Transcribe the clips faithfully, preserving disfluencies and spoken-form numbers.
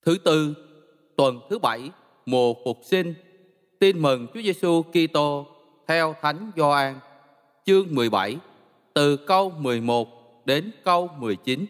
Thứ tư, tuần thứ bảy, mùa phục sinh. Tin mừng Chúa Giêsu Kitô theo Thánh Gioan, chương mười bảy, từ câu mười một đến câu mười chín.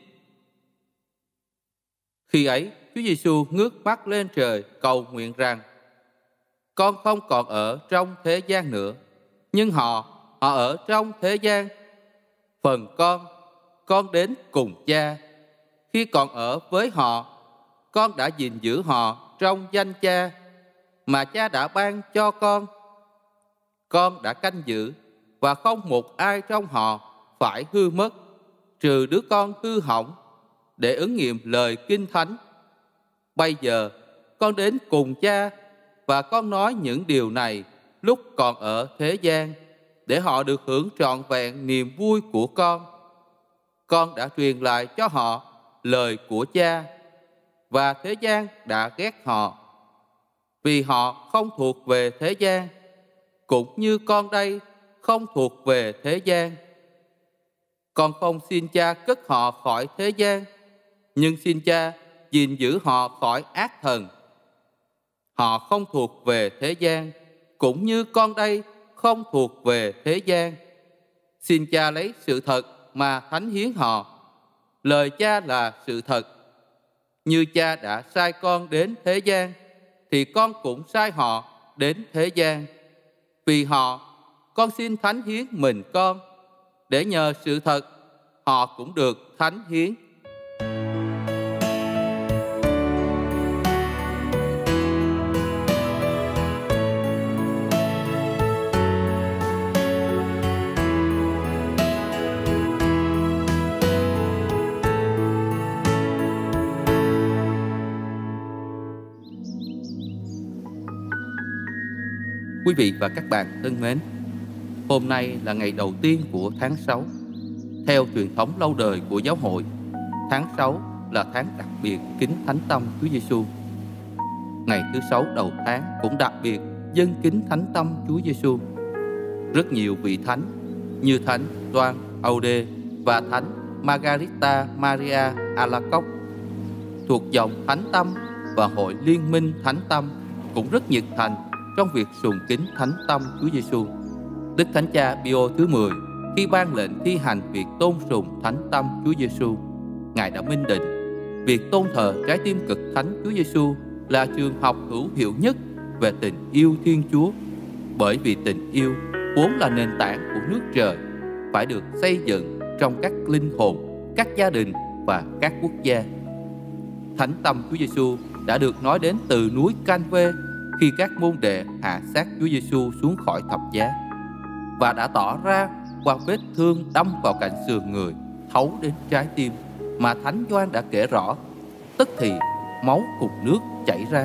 Khi ấy, Chúa Giêsu ngước mắt lên trời cầu nguyện rằng: Con không còn ở trong thế gian nữa, nhưng họ, họ ở trong thế gian. Phần con, con đến cùng Cha. Khi còn ở với họ, con đã gìn giữ họ trong danh Cha mà Cha đã ban cho con. Con đã canh giữ, và không một ai trong họ phải hư mất, trừ đứa con hư hỏng, để ứng nghiệm lời Kinh Thánh. Bây giờ con đến cùng Cha, và con nói những điều này lúc còn ở thế gian, để họ được hưởng trọn vẹn niềm vui của con. Con đã truyền lại cho họ lời của Cha, và thế gian đã ghét họ, vì họ không thuộc về thế gian, cũng như con đây không thuộc về thế gian. Con không xin Cha cất họ khỏi thế gian, nhưng xin Cha gìn giữ họ khỏi ác thần. Họ không thuộc về thế gian, cũng như con đây không thuộc về thế gian. Xin Cha lấy sự thật mà thánh hiến họ. Lời Cha là sự thật. Như Cha đã sai con đến thế gian, thì con cũng sai họ đến thế gian. Vì họ, con xin thánh hiến mình con, để nhờ sự thật họ cũng được thánh hiến. Quý vị và các bạn thân mến, hôm nay là ngày đầu tiên của tháng sáu. Theo truyền thống lâu đời của giáo hội, tháng sáu là tháng đặc biệt kính thánh tâm Chúa Giêsu. Ngày thứ sáu đầu tháng cũng đặc biệt dâng kính thánh tâm Chúa Giêsu. Rất nhiều vị thánh như thánh Gioan Aude và thánh Margarita Maria Alacoque thuộc dòng thánh tâm và hội liên minh thánh tâm cũng rất nhiệt thành trong việc sùng kính thánh tâm Chúa Giêsu. Đức Thánh Cha Pio thứ mười khi ban lệnh thi hành việc tôn sùng thánh tâm Chúa Giêsu, Ngài đã minh định việc tôn thờ trái tim cực thánh Chúa Giêsu là trường học hữu hiệu nhất về tình yêu Thiên Chúa, bởi vì tình yêu vốn là nền tảng của nước trời, phải được xây dựng trong các linh hồn, các gia đình và các quốc gia. Thánh tâm Chúa Giêsu đã được nói đến từ núi Can-vê khi các môn đệ hạ xác Chúa Giêsu xuống khỏi thập giá, và đã tỏ ra qua vết thương đâm vào cạnh sườn người thấu đến trái tim mà Thánh Gioan đã kể rõ. Tức thì máu cùng nước chảy ra.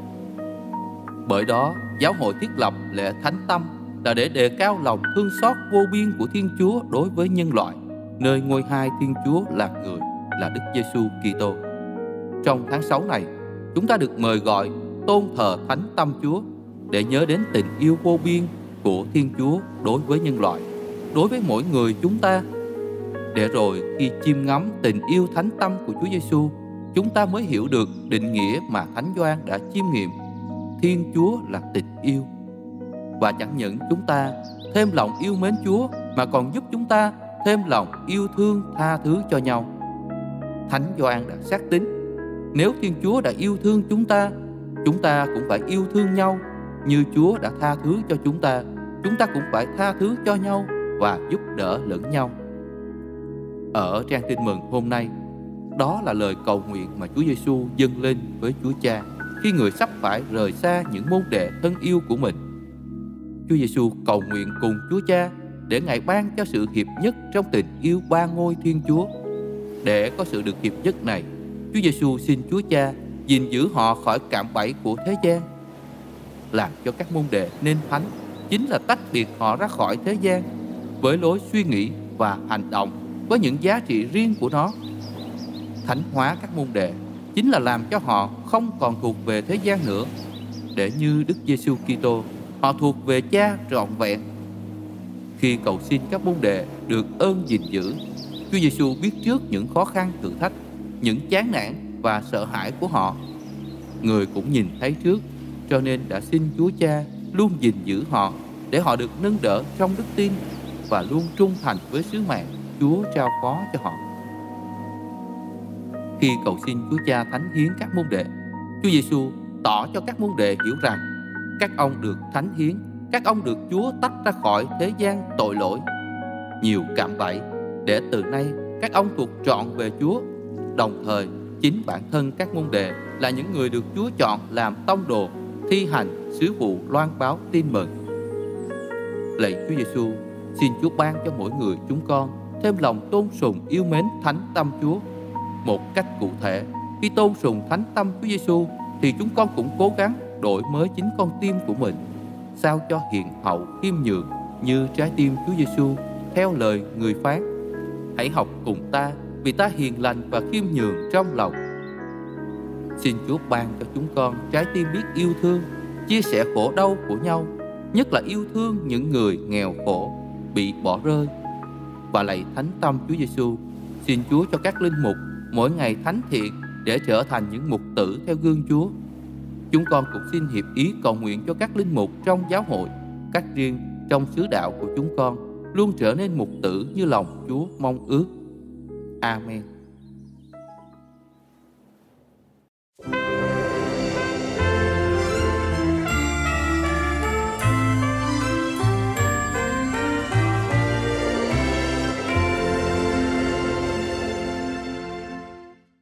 Bởi đó, giáo hội thiết lập lễ thánh tâm là để đề cao lòng thương xót vô biên của Thiên Chúa đối với nhân loại, nơi ngôi hai Thiên Chúa là người, là Đức Giêsu Kitô. Trong tháng sáu này, chúng ta được mời gọi tôn thờ thánh tâm Chúa để nhớ đến tình yêu vô biên của Thiên Chúa đối với nhân loại, đối với mỗi người chúng ta. Để rồi khi chiêm ngắm tình yêu thánh tâm của Chúa Giêsu, chúng ta mới hiểu được định nghĩa mà Thánh Gioan đã chiêm nghiệm: Thiên Chúa là tình yêu. Và chẳng những chúng ta thêm lòng yêu mến Chúa, mà còn giúp chúng ta thêm lòng yêu thương tha thứ cho nhau. Thánh Gioan đã xác tín, nếu Thiên Chúa đã yêu thương chúng ta, chúng ta cũng phải yêu thương nhau. Như Chúa đã tha thứ cho chúng ta, chúng ta cũng phải tha thứ cho nhau và giúp đỡ lẫn nhau. Ở trang tin mừng hôm nay, đó là lời cầu nguyện mà Chúa Giêsu dâng lên với Chúa Cha khi người sắp phải rời xa những môn đệ thân yêu của mình. Chúa Giêsu cầu nguyện cùng Chúa Cha để Ngài ban cho sự hiệp nhất trong tình yêu ba ngôi Thiên Chúa. Để có sự được hiệp nhất này, Chúa Giêsu xin Chúa Cha gìn giữ họ khỏi cạm bẫy của thế gian. Làm cho các môn đệ nên thánh chính là tách biệt họ ra khỏi thế gian với lối suy nghĩ và hành động với những giá trị riêng của nó. Thánh hóa các môn đệ chính là làm cho họ không còn thuộc về thế gian nữa, để như Đức Giêsu Kitô, họ thuộc về Cha trọn vẹn. Khi cầu xin các môn đệ được ơn gìn giữ, Chúa Giêsu biết trước những khó khăn thử thách, những chán nản và sợ hãi của họ, Người cũng nhìn thấy trước, cho nên đã xin Chúa Cha luôn gìn giữ họ để họ được nâng đỡ trong đức tin và luôn trung thành với sứ mạng Chúa trao phó cho họ. Khi cầu xin Chúa Cha thánh hiến các môn đệ, Chúa Giêsu tỏ cho các môn đệ hiểu rằng các ông được thánh hiến, các ông được Chúa tách ra khỏi thế gian tội lỗi. Nhiều cạm bẫy để từ nay các ông thuộc trọn về Chúa. Đồng thời, chính bản thân các môn đệ là những người được Chúa chọn làm tông đồ, thi hành sứ vụ loan báo tin mừng. Lạy Chúa Giêsu, xin Chúa ban cho mỗi người chúng con thêm lòng tôn sùng yêu mến thánh tâm Chúa. Một cách cụ thể, khi tôn sùng thánh tâm Chúa Giêsu thì chúng con cũng cố gắng đổi mới chính con tim của mình, sao cho hiền hậu khiêm nhường như trái tim Chúa Giêsu theo lời người phán: hãy học cùng ta, vì ta hiền lành và khiêm nhường trong lòng. Xin Chúa ban cho chúng con trái tim biết yêu thương, chia sẻ khổ đau của nhau, nhất là yêu thương những người nghèo khổ, bị bỏ rơi. Và lạy thánh tâm Chúa Giêsu, xin Chúa cho các linh mục mỗi ngày thánh thiện để trở thành những mục tử theo gương Chúa. Chúng con cũng xin hiệp ý cầu nguyện cho các linh mục trong giáo hội, các riêng trong xứ đạo của chúng con luôn trở nên mục tử như lòng Chúa mong ước. Amen.